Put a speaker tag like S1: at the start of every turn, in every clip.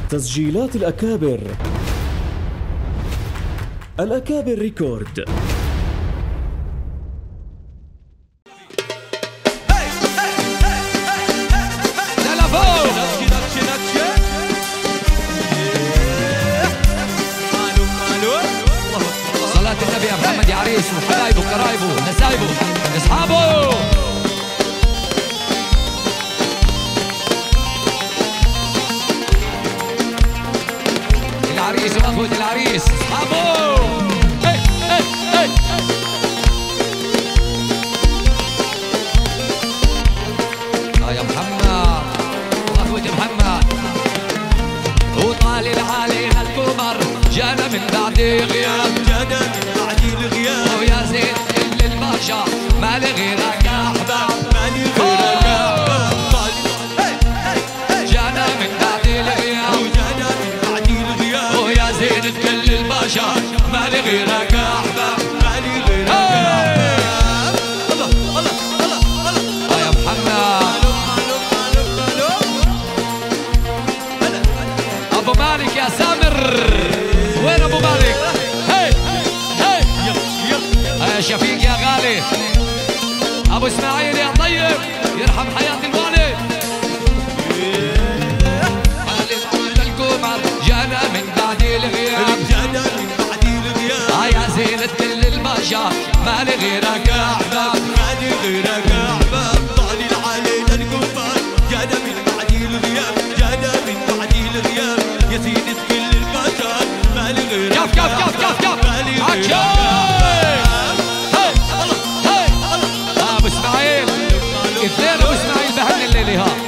S1: تسجيلات الأكابر. الأكابر ريكورد.
S2: صلاة النبي يا محمد يا عريس وحبايبه وقرايبه نسايبه اصحابه. العريس واخوة العريس اصحابه. هي هي هي يا محمد واخوة محمد. وطالع علينا القمر جانا من بعد غياب،
S3: جانا من بعد الغياب،
S2: ويا زين كل البشر ما لي غيرك يا احباب،
S3: ما لي غيرك يا احباب.
S2: جانا من بعد الغياب،
S3: وجانا من بعد الغياب،
S2: ويا زين كل البشر ما لي غيرك يا احباب،
S3: ما لي غيرك يا احباب. الله الله الله الله
S2: يا محمد. ابو مالك يا سامر، وين ابو مالك؟ هي هي يا شفيق يا غالي، ابو اسماعيل يا طيب يرحم حياة الوالد. القمر جانا من بعد الغياب،
S3: جانا من بعد الغياب،
S2: يا زينة كل البشر ما لي غيرك يا احباب،
S3: ما لي غيرك يا احباب. طالع علينا القمر جانا من بعد الغياب، جانا من بعد الغياب، يا سيدة كل البشر ما لي غيرك
S2: كف كف كف كف كف
S3: ما لي غيرك يا احباب.
S2: ابو اسماعيل اثنين، ابو اسماعيل بهن الليله ها.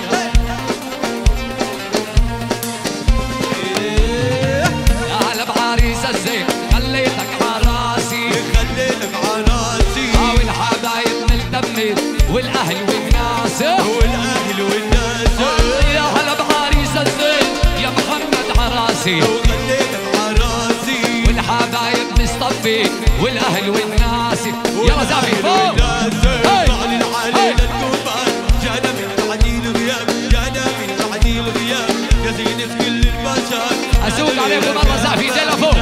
S2: يا هلا بعريس الزين خليتك عراسي،
S3: خليتك عراسي،
S2: والحبايب ملتمين والاهل والناس،
S3: والاهل والناس.
S2: يا هلا بعريس الزين يا محمد عراسي،
S3: خليتك عراسي،
S2: والحبايب مصطفي والاهل والناس. يلا زافي فوق.
S3: طالع علينا القمر جانا من بعد الغياب، جانا من بعد الغياب، يا زينة كل البشر.
S2: اسوق عليكم مره زافي ديلا فوق.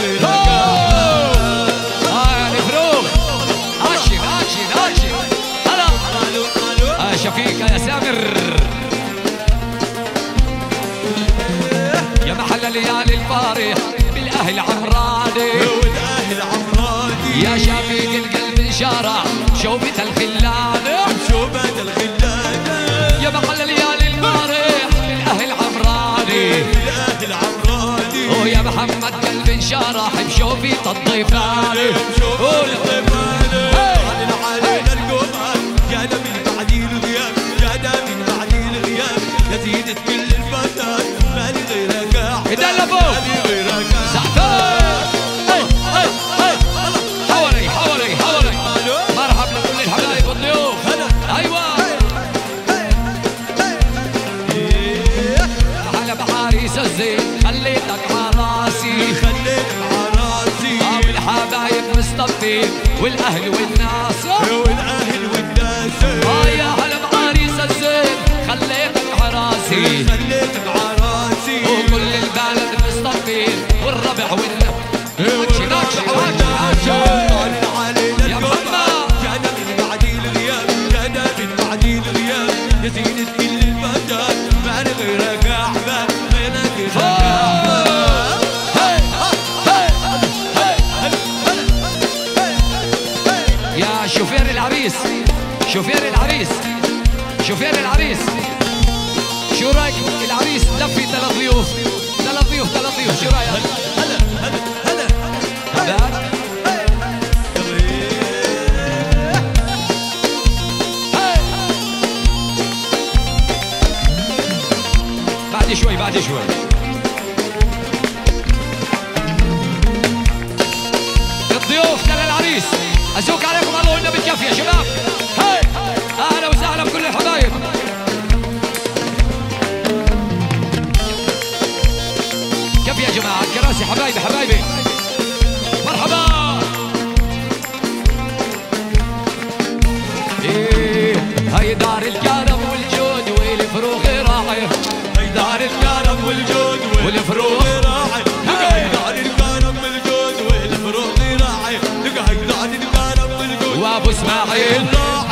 S2: يا فروخ اشي اشي اشي. هلا شفيقة يا سامر، يا محل ليالي الفارح بالاهل عمراني،
S3: والاهل عمراني،
S2: يا شفيق القلب شارع شوفة الخلانة،
S3: شوفة الخلانة،
S2: يا محل ليالي الفارح بالاهل عمراني،
S3: الاهل عمراني،
S2: ويا محمد قلب شارح بشوفة الضيفاني.
S3: طالع علينا القمر جانا من بعد الغياب، جانا من بعد الغياب، يا سيدة كل البشر ما لي غيرك يا احباب، ما لي غيرك يا
S2: زعفان. حوالي حوالي حوالي. مرحبا لكل الحبايب والضيوف. ايوه هلا بعريس الزين خليتك عراسي،
S3: خليتك عراسي،
S2: والحبايب مصطفين والاهل والناس،
S3: والاهل والناس.
S2: يا هلا بعريس الزين خليتك عراسي،
S3: خليتك عراسي،
S2: وكل البلد مصطفين والربع والناس.
S3: طالع علينا
S2: يا
S3: القمر
S2: محمد.
S3: جانا من بعد الغياب، جانا من بعد الغياب، يا زينة كل البشر ما لي غيرك يا احباب، ما لي غيرك يا احباب.
S2: يا شوفير العريس، شوفير العريس، شوفير العريس، شو رايك العريس لفي ثلاث ضيوف، ثلاث ضيوف ثلاث ضيوف، شو رايك؟
S3: هلا هلا هلا
S2: هلا بعد شوي بعد شوي. الضيوف كان العريس ازوق عليكم الله والنبي الكافي يا شباب. هاي اهلا وسهلا بكل الحبايب. كيف يا جماعه الكراسي حبايبي حبايبي مرحبا. ايه هاي دار الكرم والجود والفروخ راعي،
S3: دار الكرم والجود
S2: والفروخ
S3: راعي لقى الكرم بالجود والفروخ راعي لقى الكرم بالجود
S2: وابو اسماعيل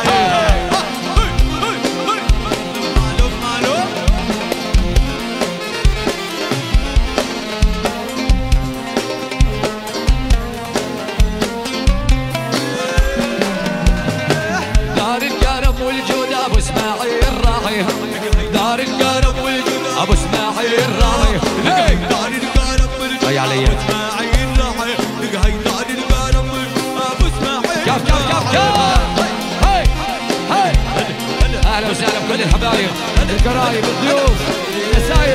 S3: دار الكرم والجود
S2: ابو اسماعيل راعي
S3: دار الكرم والجود
S2: هيا علي
S3: ابو اسماعيل راعي لقى دار الكرم ابو اسماعيل
S2: كاف كاف كاف كاف هاي هاي اهلا وسهلا بكل الحبايب القرايب الضيوف النسايب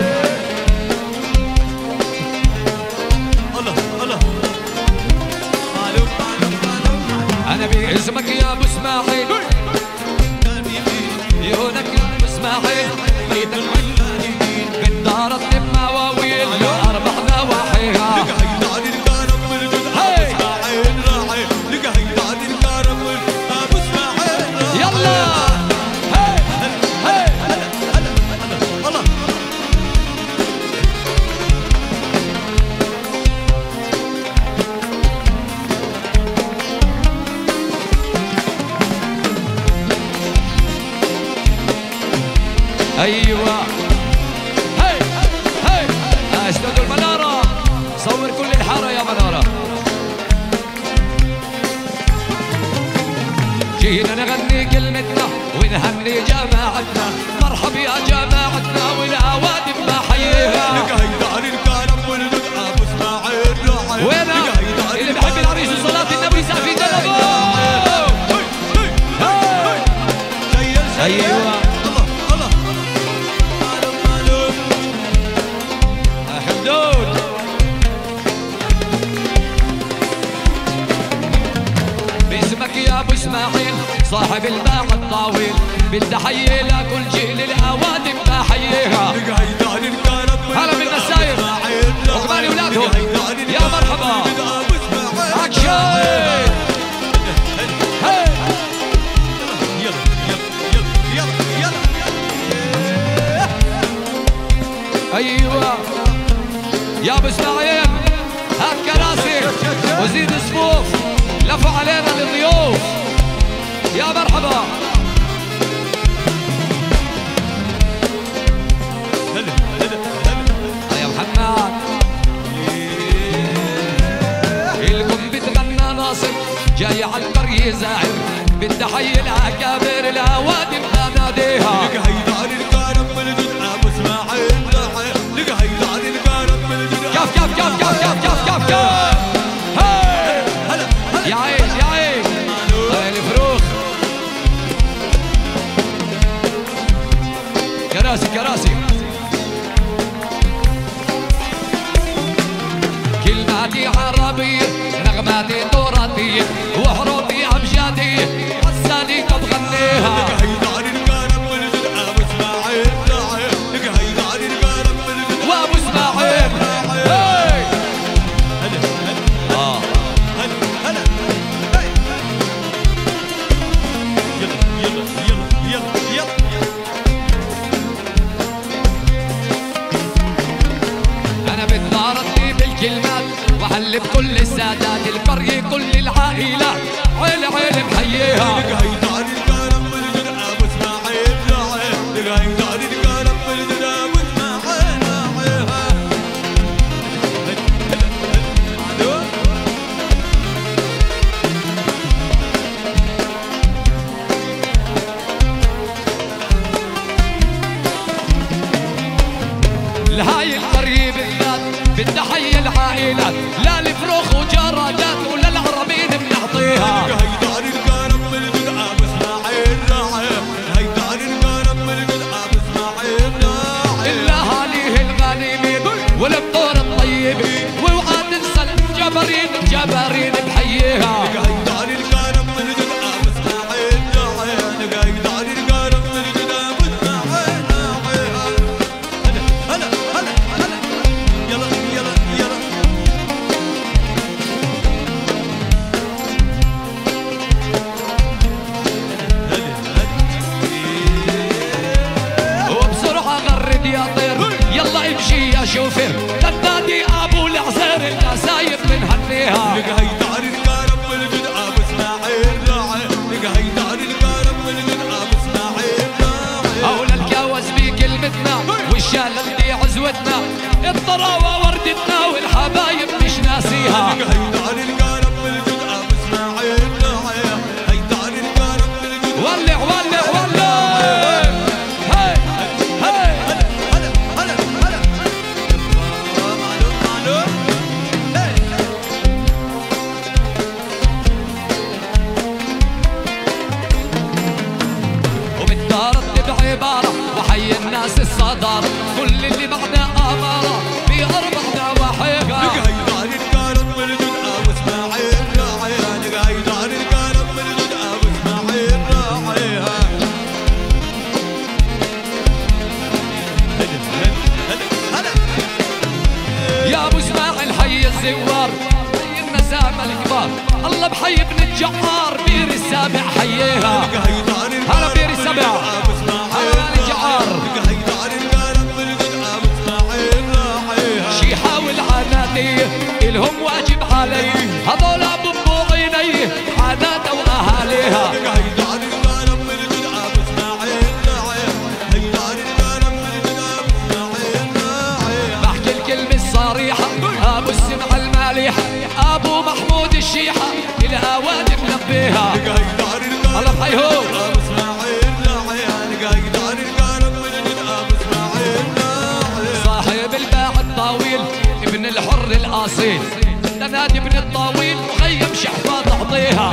S3: الله الله معلوم
S2: انا باسمك يا ابو اسماعيل عيونك يا ابو اسماعيل بيتك بالدار اطلب مواويل اربع نواحيها
S3: دار الكرم والجود ابو اسماعيل راعي لقى دار الكرم ابو اسماعيل
S2: يلا هاي هاي
S3: الله
S2: ايوه هاي هاي استوديو المناره صور كل الحاره يا مناره جينا نغني كلمتنا ونهني جماعتنا مرحب يا جماعتنا والعوادم بحييها
S3: لقى دار الكرم والجود ابو اسماعيل راعي
S2: وينها اللي بحب العريس وصلاه النبي سافي دلبه ايوه حدود باسمك يا ابو اسماعيل صاحب الباع الطاويل بالتحيه لكل جيل الاوادم بحييها هلا بالنسايب وكمان اولادهم يا مرحبا اكشن ايوه يا ابو اسماعيل هات كراسي وزيد صفوف لفوا علينا الضيوف يا مرحبا يا محمد الكم بتغنى ناصر جاي على القرية زاهر بالتحية الاكابر الاوادم ناديها كاف كاف كاف كاف كاف كاف كاف كاف هاي يا عين يا عين الفروخ كراسي كراسي كلماتي عربية نغماتي تراثية وحروفي أبجدية حساني قد غنيها وابو اسماعيل انا بتطارطني بالكلمات وحلب كل السادات القرية كل العائلات عيل عيل محييها لهاي القرية بالذات بالتحية العائلات لا الفروخ وجرادات ولا العربين بنعطيها الاهالي الغانمين والبطور الطيبين واوعى تنسى الجبارين الجبارين بحييها وبسرعة غرد يا طير يلا امشي يا شوفر لندي عزوتنا الطراوة وردتنا والحبايب مش ناسيها.
S3: هيدار القلب بالجد ابو اسماعيل راعيها. هيدار القلب بالجد
S2: ولع ولع ولع. هاي هاي
S3: هلا هلا هلا معلوم معلوم.
S2: وبالدار بعبارة وحي الناس الصدارة كل اللي بعده أمارة في أربع نواحيها.
S3: هيدار القلب بالجد ابو اسماعيل راعيها. هيدار القلب بالجد ابو اسماعيل راعيها. هلا
S2: يا ابو اسماعيل حي الزوار حي النسامة الكبار الله بحي ابن الجعار بير السابع حييها. هلا بير السابع هلا الجعار شي حاول عنادي الهم واجب علي هذول ابو عيني عادات واهاليها. بحكي الكلمة الصريحة ابو السمعة المالحة ابو محمود الشيحة الاوادم لبيها. الله بحيهم صاحب الباع الطويل ابن الحر الاصيل تنادي ابن الطويل مخيم شحفاظ اعطيها.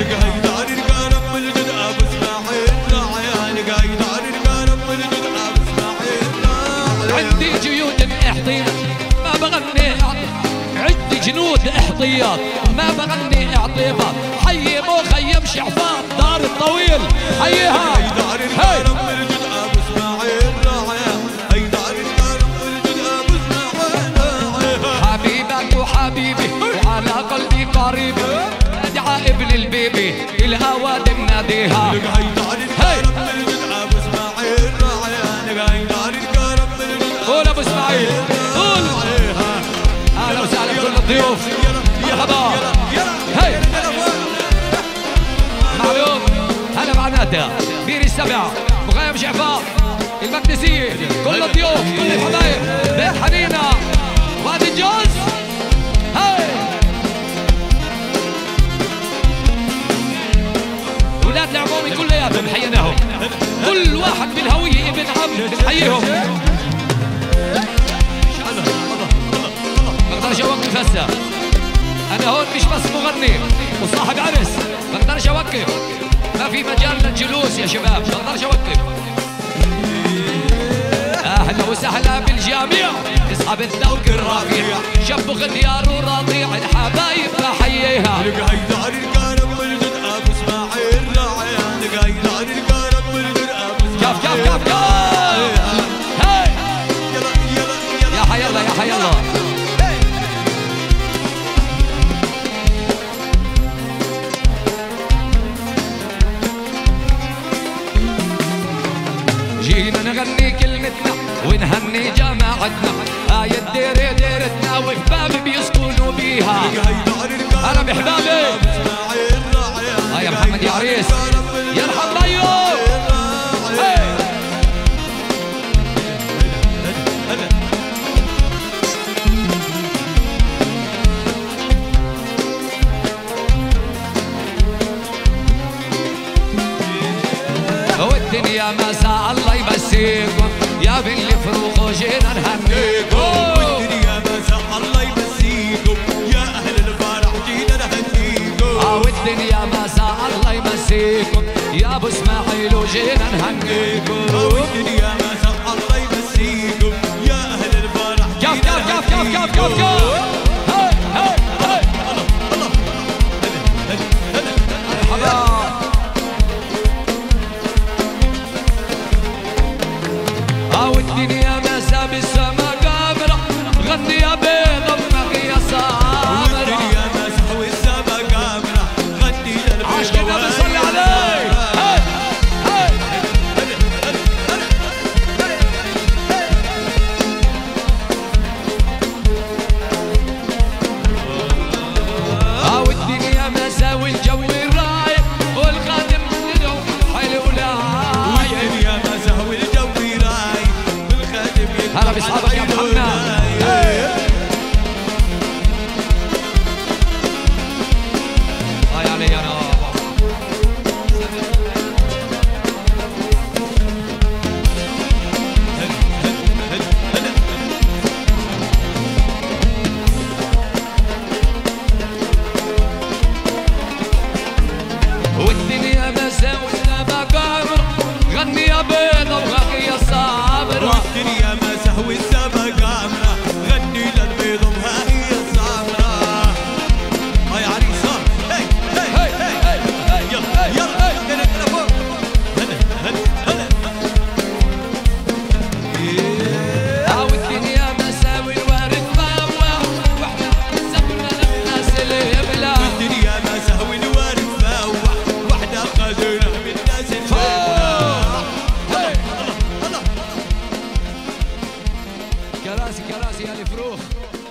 S2: عندي جيود احتياط ما بغني عندي جنود احتياط ما بغني اعطيبات حي مخيم شحفاظ دار الطويل حيها. هاي حبيبك وحبيبي وعلى قلبي قريب ادعى ابن البيبي الاوادم ناديها. هاي قول ابو اسماعيل قول. اهلا وسهلا بكل الضيوف مرحبا. هاي معلوم هلا معناتها بير السبع مخيم شعفاظ المقدسية كل الضيوف كل الحبايب بيت حنينة وادي الجوز. هاي ولاد العمومي كلياتهم حييناهم كل واحد بالهوية ابن عم بنحييهم. ما اقدرش اوقف هسه انا هون مش بس مغني وصاحب عرس ما اقدرش اوقف ما في مجال للجلوس يا شباب ما اقدرش اوقف. اهلا وسهلا بالجميع اصحاب الذوق الرفيع شب وختيار ورضيع الحبايب بحييها. كاف كاف كاف كاف. هاي يا حي الله يا حي الله. جينا نغني كلمتنا ونهني جماعتنا هاي الديرة ديرتنا وحباب بيسكنوا بيها. هلا بحبابي هاي يا محمد يا عريس يرحم بيو. والدنيا مساء الله يمسيكم يا بن الفروق وجينا نهنيكم.
S3: والدنيا مساء الله يمسيكم يا اهل الفرح جينا نهنيكم.
S2: والدنيا مساء الله يمسيكم يا ابو اسماعيل وجينا نهنيكم.
S3: والدنيا مساء الله يمسيكم يا اهل الفرح
S2: كاف كاف كاف كاف كاف كاف كاف. هاي هاي هاي مرحبا. والدنيا مسا بالسما قامرة غني يا بيض امك يا سامرة.
S3: والدنيا مسا والسما قامرة غني للبيض
S2: عاش كده بنصلي عليه. هاي هاي اصحابك يا محمد. هاي علي انا والدنيا مساوي بقامر غني يا بيضة وغني يا صابرة
S3: والدنيا ما سهوي السما قامرة غني للبيض وها هي الصامرة. هاي عريسة هي هي هي هي يلا يلا هلا فوق هلا هلا هلا.
S2: والدنيا مساوي الوارد فاوة وحدة سبنا الناس اللي يبلع.
S3: والدنيا ما سهوي الوارد فاوة وحدة قادرة من الناس الفاوة.
S2: كراسي كراسي يا الفروخ.